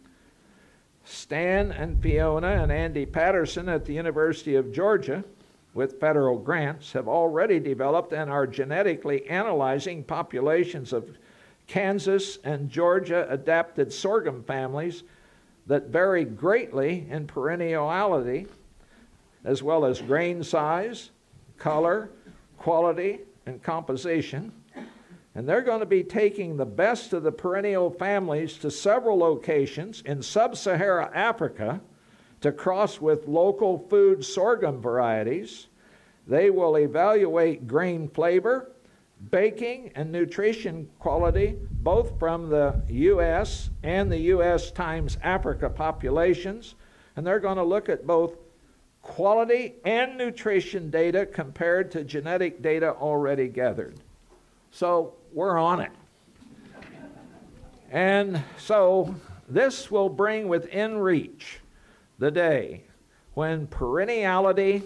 Stan and Fiona and Andy Patterson at the University of Georgia, with federal grants, have already developed and are genetically analyzing populations of Kansas and Georgia adapted sorghum families that vary greatly in perenniality, as well as grain size, color, quality, and composition. And they're going to be taking the best of the perennial families to several locations in sub-Saharan Africa to cross with local food sorghum varieties. They will evaluate grain flavor, baking, and nutrition quality, both from the U.S. and the U.S. times Africa populations. And they're going to look at both quality and nutrition data compared to genetic data already gathered. So we're on it. And so this will bring within reach the day when perenniality,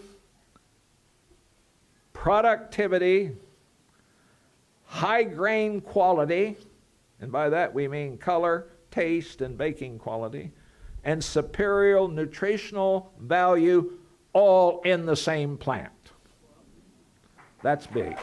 productivity, high grain quality, and by that we mean color, taste, and baking quality, and superior nutritional value all in the same plant. That's big.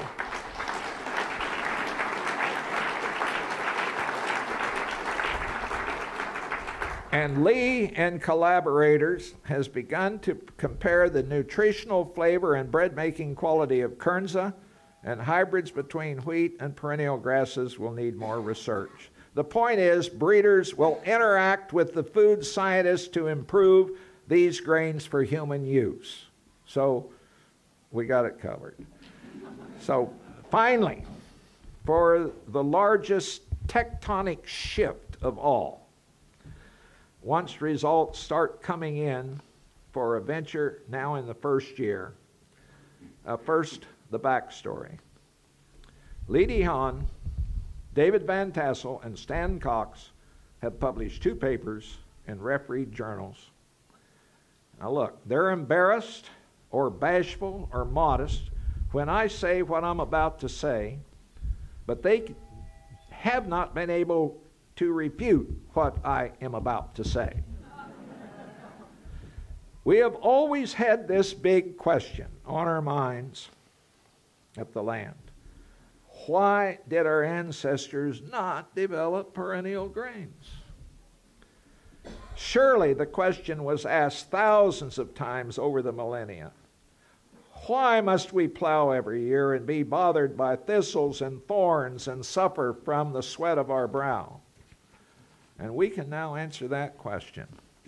And Lee and collaborators has begun to compare the nutritional flavor and bread-making quality of Kernza, and hybrids between wheat and perennial grasses will need more research. The point is, breeders will interact with the food scientists to improve these grains for human use. So we got it covered. So finally, for the largest tectonic shift of all, once results start coming in for a venture now in the 1st year, first, the backstory. Lee DeHaan, David Van Tassel, and Stan Cox have published 2 papers in refereed journals. Now look, they're embarrassed or bashful or modest when I say what I'm about to say, but they have not been able to refute what I am about to say. We have always had this big question on our minds at the land. Why did our ancestors not develop perennial grains? Surely the question was asked thousands of times over the millennia. Why must we plow every year and be bothered by thistles and thorns and suffer from the sweat of our brow? And we can now answer that question.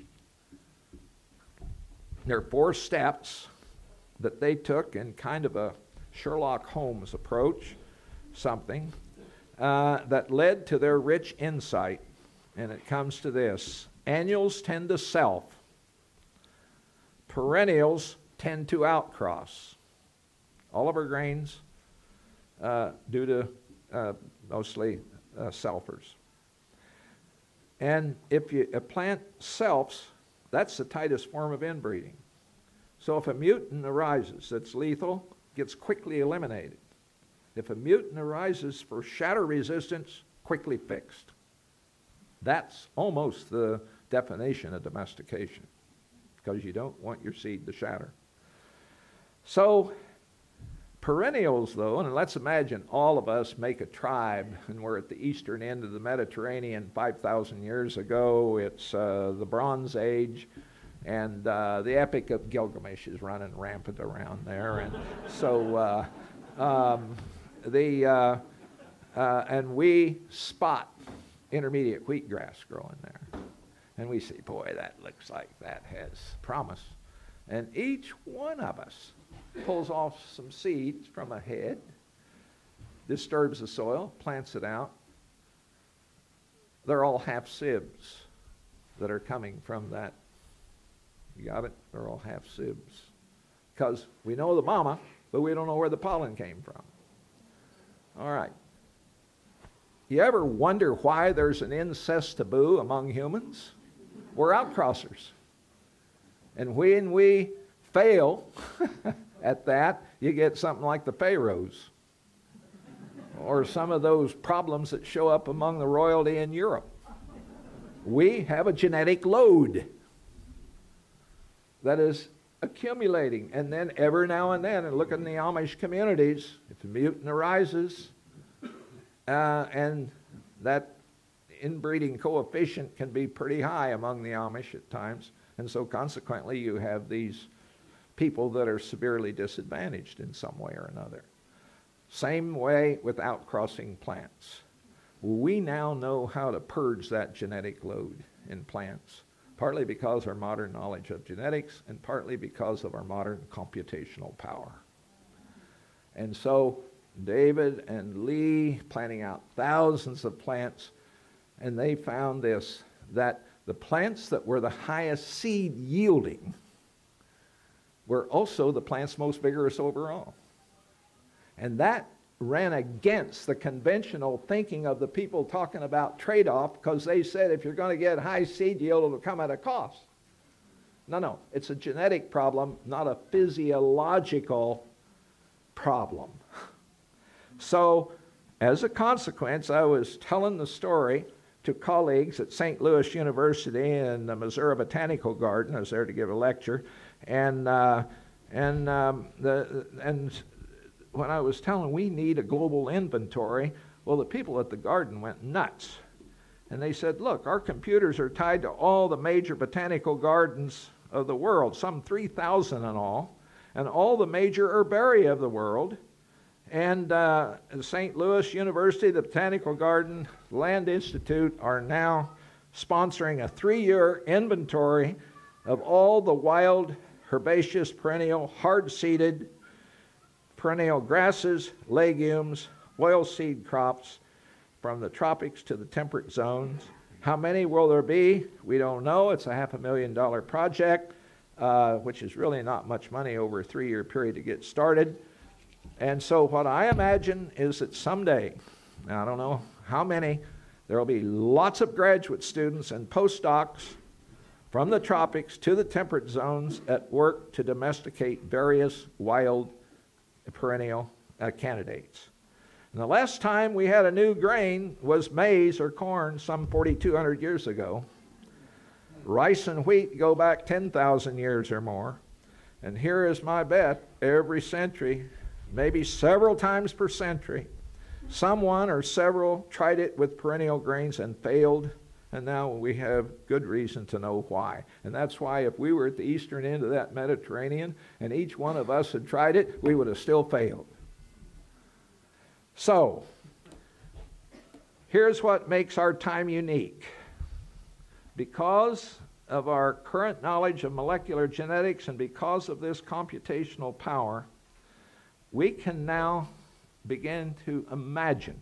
There are 4 steps that they took in kind of a Sherlock Holmes approach, something that led to their rich insight. And it comes to this. Annuals tend to self. Perennials tend to outcross. All of our grains due to mostly selfers. And if a plant selfs, that's the tightest form of inbreeding. So if a mutant arises that's lethal, gets quickly eliminated. If a mutant arises for shatter resistance, quickly fixed. That's almost the definition of domestication, because you don't want your seed to shatter. So perennials, though, and let's imagine all of us make a tribe, and we're at the eastern end of the Mediterranean 5,000 years ago. It's the Bronze Age, and the Epic of Gilgamesh is running rampant around there. And so and we spot intermediate wheatgrass growing there. And we say, boy, that looks like that has promise. And each one of us pulls off some seeds from a head, disturbs the soil, plants it out. They're all half sieves that are coming from that. You got it? They're all half sieves. Because we know the mama, but we don't know where the pollen came from. All right. You ever wonder why there's an incest taboo among humans? We're outcrossers. And when we fail at that, you get something like the pharaohs, or some of those problems that show up among the royalty in Europe. We have a genetic load that is accumulating, and then every now and then, and look in the Amish communities, if a mutant arises, and that inbreeding coefficient can be pretty high among the Amish at times, and so consequently you have these people that are severely disadvantaged in some way or another. Same way with outcrossing plants. We now know how to purge that genetic load in plants, partly because of our modern knowledge of genetics and partly because of our modern computational power. And so David and Lee planting out thousands of plants, and they found this, that the plants that were the highest seed yielding were also the plants most vigorous overall. And that ran against the conventional thinking of the people talking about trade-off, because they said if you're going to get high seed yield, it'll come at a cost. No, it's a genetic problem, not a physiological problem. So, as a consequence, I was telling the story to colleagues at St. Louis University in the Missouri Botanical Garden. I was there to give a lecture, and when I was telling we need a global inventory, well, the people at the garden went nuts. And they said, look, our computers are tied to all the major botanical gardens of the world, some 3,000 in all, and all the major herbaria of the world. And St. Louis University, the Botanical Garden, Land Institute are now sponsoring a 3-year inventory of all the wild, herbaceous, perennial, hard-seeded, perennial grasses, legumes, oilseed crops from the tropics to the temperate zones. How many will there be? We don't know. It's a $500,000 project, which is really not much money over a 3-year period to get started. And so what I imagine is that someday, now I don't know how many, there will be lots of graduate students and postdocs from the tropics to the temperate zones at work to domesticate various wild perennial candidates. And the last time we had a new grain was maize or corn some 4,200 years ago. Rice and wheat go back 10,000 years or more. And here is my bet, every century, maybe several times per century, someone or several tried it with perennial grains and failed, And now we have good reason to know why. And that's why if we were at the eastern end of that Mediterranean and each one of us had tried it, we would have still failed. So, here's what makes our time unique. Because of our current knowledge of molecular genetics and because of this computational power, we can now begin to imagine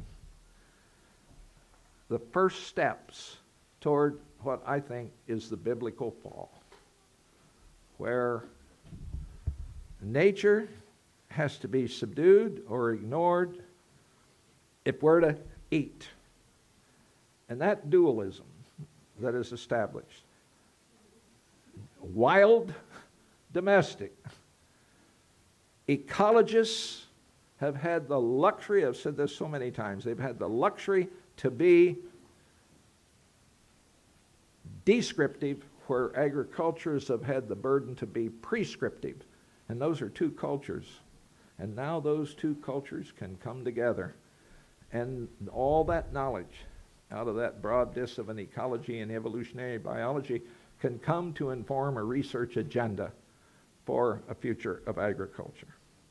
the first steps toward what I think is the biblical fall, where nature has to be subdued or ignored if we're to eat. And that dualism that is established, wild, domestic, ecologists have had the luxury, I've said this so many times, they've had the luxury to be descriptive, where agriculturists have had the burden to be prescriptive. And those are two cultures. And now those two cultures can come together. And all that knowledge out of that broad disk of an ecology and evolutionary biology can come to inform a research agenda for a future of agriculture.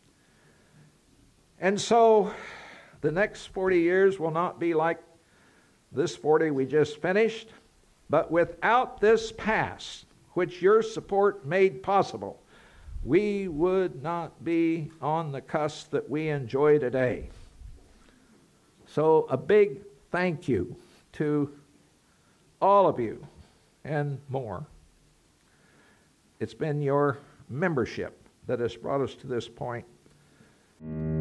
And so the next 40 years will not be like this 40 we just finished, but without this past, which your support made possible, we would not be on the cusp that we enjoy today. So a big thank you to all of you and more. It's been your membership that has brought us to this point.